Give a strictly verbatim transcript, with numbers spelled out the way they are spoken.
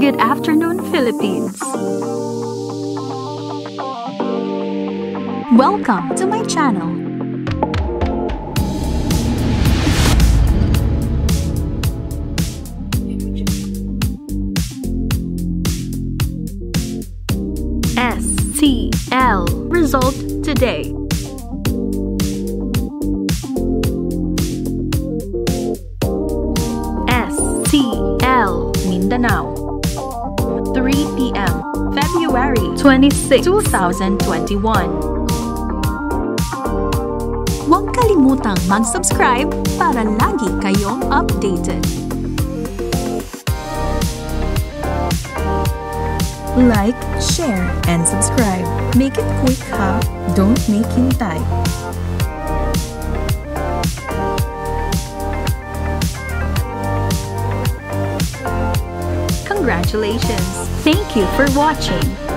Good afternoon, Philippines. Welcome to my channel. S T L Result Today. S T L Mindanao, three p m February twenty-sixth, two thousand twenty-one. Huwag kalimutang mag-subscribe para lagi kayong updated. Like, share, and subscribe. Make it quick ha, don't make hintay. Congratulations! Thank you for watching.